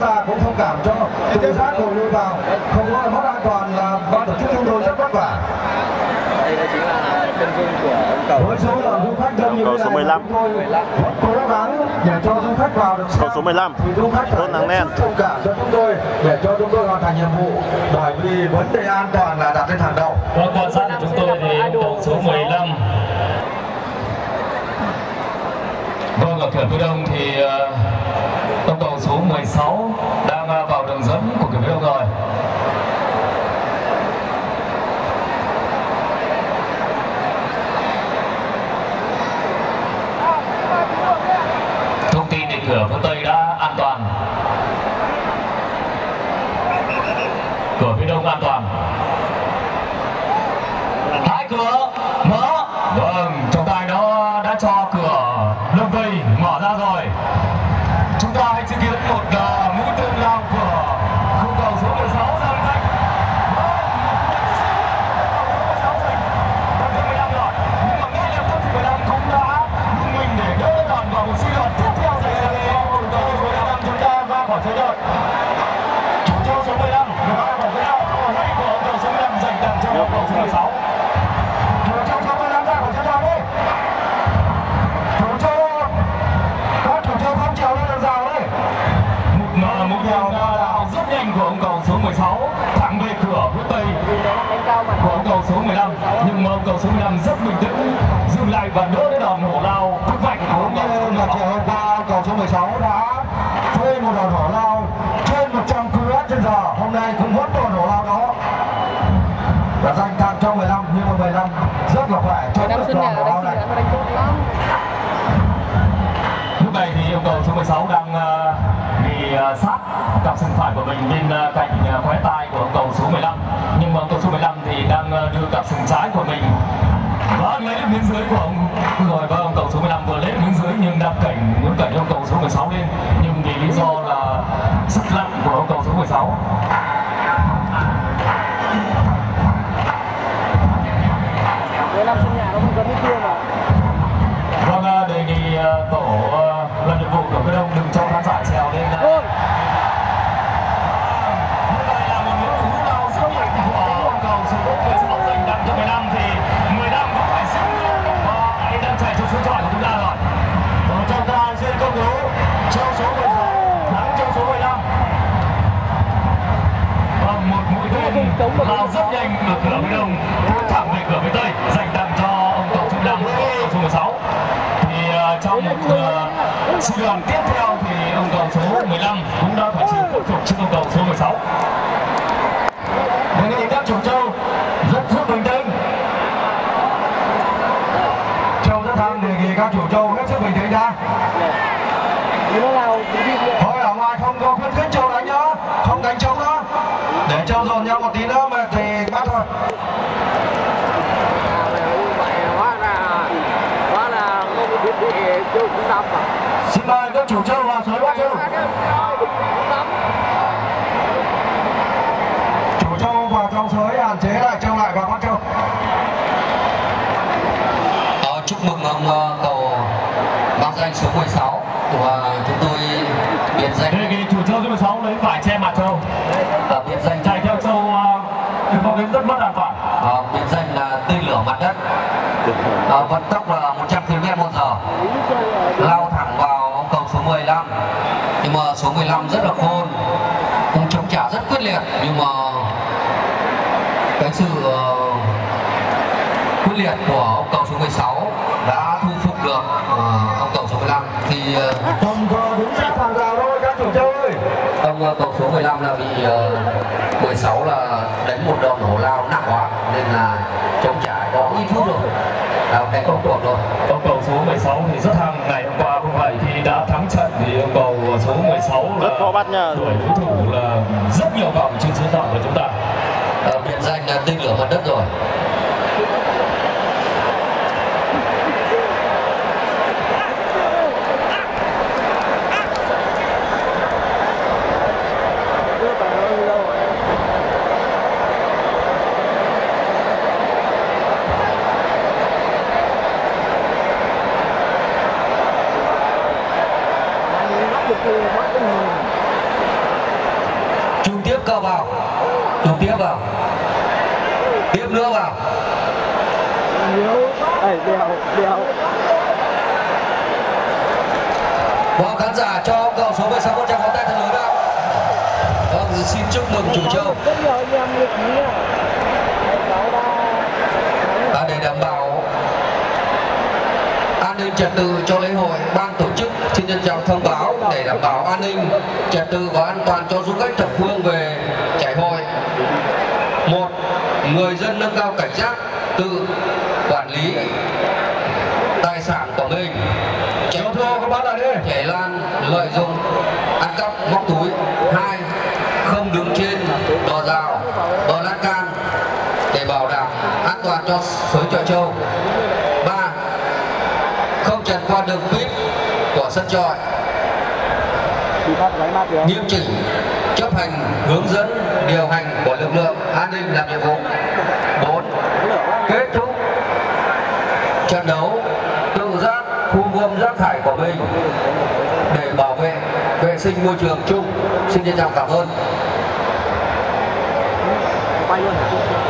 ta cũng thông cảm cho tự giác ngồi lui vào, không có mất an toàn là ban tổ chức chúng tôi rất vất vả. Đây chính là chân dung của ông cầu. Với số lượng du khách đông như thế này, chúng tôi cố gắng để cho du khách vào được xem. Cầu số 15. Thì du khách phải thông cảm cho chúng tôi để cho chúng tôi hoàn thành nhiệm vụ, bởi vì vấn đề an toàn là đặt lên hàng đầu. Qua quan sát của chúng tôi thì cầu số 15. Vâng, ở cửa phía đông thì ông cầu số 16 đang vào đường dẫn của cửa phía đông rồi. Thông tin thì cửa phía tây đã an toàn, cửa phía đông an toàn. Hai cửa mở. Vâng, trọng tài đó đã cho cửa lâm vây mở ra rồi. Chúng ta hãy chứng kiến một mũi tên lao của khung cầu số 16 ra bên cạnh. Nhưng mà ngay lập tức 15 cũng đã dùng mình để đỡ đòn vào một suy luận tiếp theo thì cầu số 15 chúng ta ra khỏi giới đợt. Chủ treo số 15 được ra khỏi giới đợt. Hay của cầu số 15 dành tặng cho cầu số 16. Rất nhanh của ông cầu số 16 thẳng về cửa phía tây của ông cầu số 15, nhưng mà ông cầu số 15 rất bình tĩnh dừng lại và đỡ cái đòn hổ lao cực mạnh của ông cầu số 16. Chiều hôm qua cầu số 16 đã thuê một đòn hổ lao trên 100 km/h, hôm nay cũng vẫn đòn hổ lao đó và dành tặng cho 15, nhưng mà 15 rất là khỏe cho đòn hổ lao này. Lúc này thì ông cầu số 16 đang bị sát cặp sừng phải của mình bên cạnh khóe tai của ông cầu số 15, nhưng mà ông cầu số 15 thì đang đưa cặp sừng trái của mình và lấy đến miếng dưới của ông rồi. Và ông cầu số 15 vừa lấy miếng dưới nhưng đang muốn cẩy ông cầu số 16 lên, nhưng vì lý do là sức nặng của ông cầu số 16. Vâng, đề nghị tổ làm nhiệm vụ của phía đông đừng cho khán giả trèo lên. Đây là một nước cú lao rất mạnh của ông cầu số 16 dành tặng cho 15 thì 15 cũng phải xíu và anh đang chạy trong số trọi của chúng ta rồi. Và chúng ta sẽ công bố treo số 16 thắng treo số 15. Vâng, một mũi tên lao rất nhanh ở cửa phía đông thẳng về cửa phía tây dành tặng cho ông cầu số 15 cầu số 16. Thì trong một sư đoàn tiếp theo thì ông cầu số 15 cũng đã phải chịu khuất phục trước ông cầu số 16. Đề nghị các chủ trâu rất bình tĩnh. Trâu rất thăng, đề nghị các chủ trâu hết sức bình tĩnh ra. Thôi ở ngoài không có khuyến khích trâu đánh nhá, không đánh trâu nữa. Để trâu dồn nhau một tí nữa mà thì bắt thôi. Xin mời các chủ trâu vào sới bắt trâu. Chủ trâu vào trong sới hạn chế lại trâu lại và bắt trâu. Chúc mừng ông cầu mang danh số 16 của chúng tôi biệt danh. Đề nghị chủ trâu số 16 lấy vải che mặt trâu. Biệt danh chạy theo trâu có đến rất mất an toàn. Biệt danh là tên lửa mặt đất. Vận tốc là 100 km/h, lao thẳng vào ông cầu số 15, nhưng mà số 15 rất là khôn, cũng chống trả rất quyết liệt, nhưng mà cái sự quyết liệt của ông cầu số 16 đã thu phục được ông cầu số 15 thì không có đúng sát hàng rào thôi các chủ trâu ơi. ông cầu số 15 là bị 16 là đánh một đòn hổ lao nặng quá nên là chống trả đó ít phút rồi. Cái công cuộc rồi. Ông cầu số 16 thì rất hăng, ngày hôm qua không phải khi đã thắng trận thì ông cầu số 16 là rất khó bắt nha. đuổi đối thủ là rất nhiều vòng trên sân thượng của chúng ta. Biệt danh là tên lửa mặt đất rồi. Trung tiếp cầu vào. Trung tiếp vào. Tiếp nữa vào. Vâng, khán giả cho cầu số 16 một tràng pháo tay thật lớn ạ. Vâng, xin chúc mừng chủ Châu. Để đảm bảo an ninh trật tự cho lễ hội, ban tổ chức xin trân trọng thông báo để đảm bảo an ninh trật tự và an toàn cho du khách thập phương về chảy hội. Một, người dân nâng cao cảnh giác, tự quản lý tài sản của mình, chảy lan lợi dụng ăn cắp móc túi. Hai, không đứng trên đò rào, đò lan can để bảo đảm an toàn cho suối Chợ Châu. 3, không tràn qua đường vip của sân chọi, nghiêm chỉnh chấp hành hướng dẫn điều hành của lực lượng an ninh làm nhiệm vụ. 4, kết thúc trận đấu tự giác thu gom rác thải của mình để bảo vệ vệ sinh môi trường chung. Xin trân trọng cảm ơn.